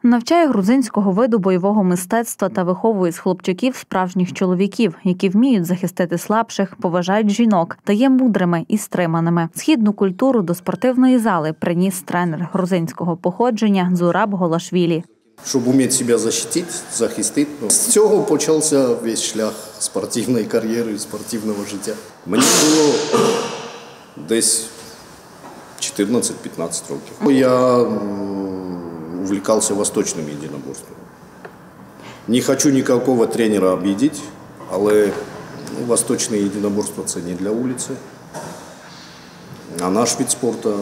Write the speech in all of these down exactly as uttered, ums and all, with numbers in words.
Навчає грузинського виду бойового мистецтва та виховує з хлопчаків справжніх чоловіків, які вміють захистити слабших, поважають жінок та є мудрими і стриманими. Східну культуру до спортивної зали приніс тренер грузинського походження Зураб Голашвілі. Щоб вміти себе захистити, захистити. З цього почався весь шлях спортивної кар'єри, спортивного життя. Мені було десь чотирнадцять-п'ятнадцять років. Я увлекался восточным единоборством. Не хочу никакого тренера обидеть, але ну, восточне единоборство – це не для вулиці. А наш вид спорту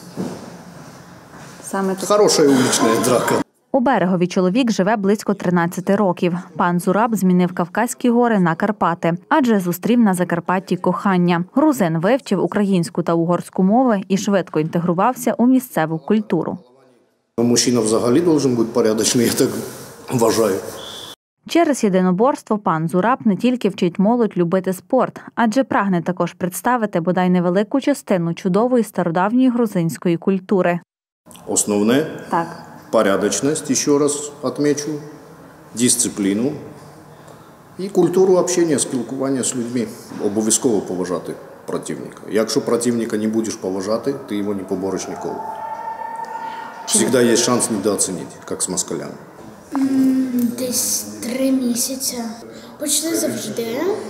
– хороша вулична драка. У Берегові чоловік живе близько тринадцяти років. Пан Зураб змінив Кавказькі гори на Карпати, адже зустрів на Закарпатті кохання. Грузин вивчив українську та угорську мови і швидко інтегрувався у місцеву культуру. Мужчина взагалі має бути порядочний, я так вважаю. Через єдиноборство пан Зураб не тільки вчить молодь любити спорт, адже прагне також представити бодай невелику частину чудової стародавньої грузинської культури. Основне так. – порядочність, ще раз відмічу, дисципліну і культуру спілкування, спілкування з людьми. Обов'язково поважати противника. Якщо противника не будеш поважати, ти його не побореш ніколи. Завжди є шанс недооцінити, як з москалями. Десь три місяці. Почти завжди.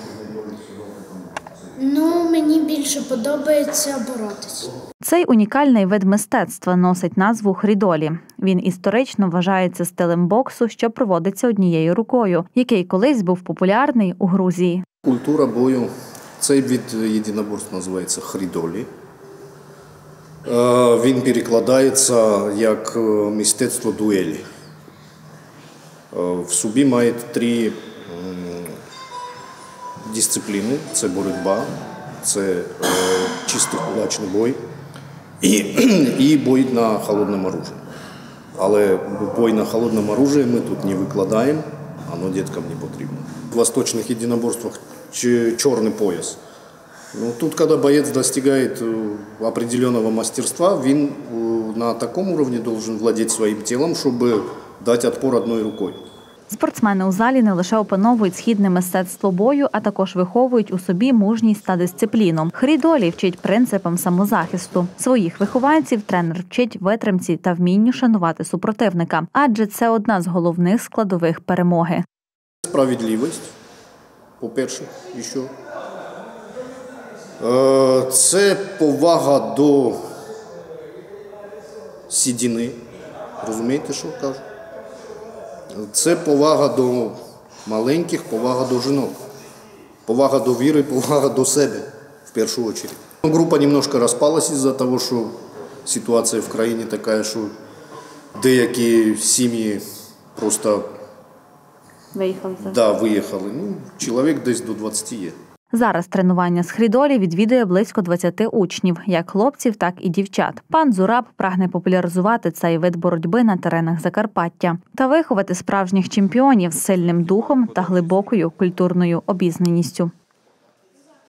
Ну, мені більше подобається боротися. Цей унікальний вид мистецтва носить назву хрідолі. Він історично вважається стилем боксу, що проводиться однією рукою, який колись був популярний у Грузії. Культура бою. Цей вид єдиноборств називається хрідолі. Він перекладається як мистецтво дуелі. В собі має три дисципліни. Це боротьба, це чистий кулачний бой і, і бой на холодному оружі. Але бой на холодному оружі ми тут не викладаємо, воно діткам не потрібно. В восточних єдиноборствах чорний пояс. Ну, тут, коли боєць досягає определенного мастерства, він на такому рівні має володіти своїм тілом, щоб дати відпор одною рукою. Спортсмени у залі не лише опановують східне мистецтво бою, а також виховують у собі мужність та дисципліну. Хрідолі вчить принципам самозахисту. Своїх вихованців тренер вчить витримці та вмінню шанувати супротивника, адже це одна з головних складових перемоги. Справедливість, по-перше, ще. Це повага до сідіни. Розумієте, що кажу? Це повага до маленьких, повага до жінок. Повага до віри, повага до себе, в першу чергу. Група немножко розпалась із-за того, що ситуація в країні така, що деякі сім'ї просто виїхали. Да, виїхали. Ну, чоловік десь до двадцяти є. Зараз тренування з хрідолі відвідує близько двадцяти учнів, як хлопців, так і дівчат. Пан Зураб прагне популяризувати цей вид боротьби на теренах Закарпаття та виховати справжніх чемпіонів з сильним духом та глибокою культурною обізнаністю.